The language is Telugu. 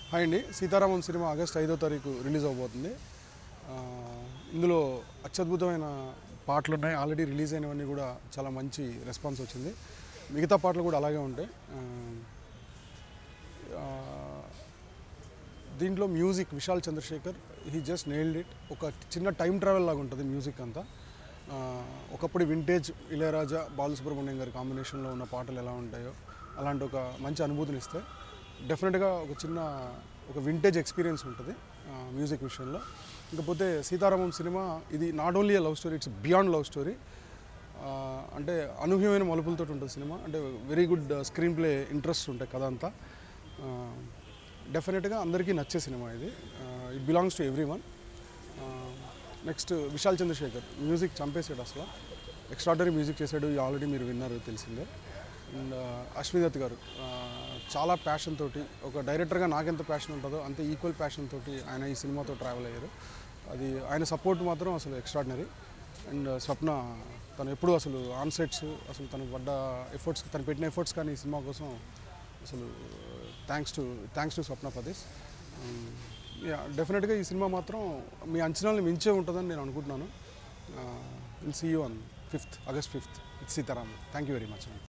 హాయ్ అండి, సీతారామం సినిమా ఆగస్ట్ 5వ తారీఖు రిలీజ్ అవబోతుంది. ఇందులో అత్యద్భుతమైన పాటలు ఉన్నాయి. ఆల్రెడీ రిలీజ్ అయినవన్నీ కూడా చాలా మంచి రెస్పాన్స్ వచ్చింది. మిగతా పాటలు కూడా అలాగే ఉంటాయి. దీంట్లో music Vishal Chandrashekhar he just nailed it. ఒక చిన్న టైం ట్రావెల్ లాగా ఉంటుంది మ్యూజిక్ అంతా. ఒకప్పుడు వింటేజ్ ఇళయరాజా బాలసుబ్రహ్మణ్యం గారి కాంబినేషన్లో ఉన్న పాటలు ఎలా ఉంటాయో అలాంటి ఒక మంచి అనుభూతిని ఇస్తే డెఫినెట్గా ఒక వింటేజ్ ఎక్స్పీరియన్స్ ఉంటుంది మ్యూజిక్ విషయంలో. ఇకపోతే సీతారామం సినిమా ఇది not only love story, it's beyond love story. అంటే అనూహ్యమైన మలుపులతో ఉంటుంది సినిమా. అంటే very good screenplay, interest ఉంటాయి కథ అంతా. డెఫినెట్గా అందరికీ నచ్చే సినిమా ఇది. It belongs to everyone. Next Vishal Chandrashekhar music చంపేసాడు. అసలు ఎక్స్ట్రాడనరీ మ్యూజిక్ చేశాడు. ఆల్రెడీ మీరు విన్నారు, తెలిసిందే. అండ్ అశ్విదత్ గారు చాలా ప్యాషన్ తోటి, ఒక డైరెక్టర్గా నాకెంత ప్యాషన్ ఉంటుందో అంతే ఈక్వల్ ప్యాషన్ తోటి ఆయన ఈ సినిమాతో ట్రావెల్ అయ్యారు. అది ఆయన సపోర్ట్ మాత్రం అసలు ఎక్స్ట్రాడినరీ. అండ్ స్వప్న తను ఎప్పుడు అసలు ఆన్ సెట్స్, అసలు తను పడ్డ ఎఫర్ట్స్, తను పెట్టిన ఎఫర్ట్స్ కానీ ఈ సినిమా కోసం అసలు thanks to Swapna for this. డెఫినెట్గా ఈ సినిమా మాత్రం మీ అంచనాలను మించే ఉంటుందని నేను అనుకుంటున్నాను. Will see you on August 5th. It's Sitaram. Thank you very much.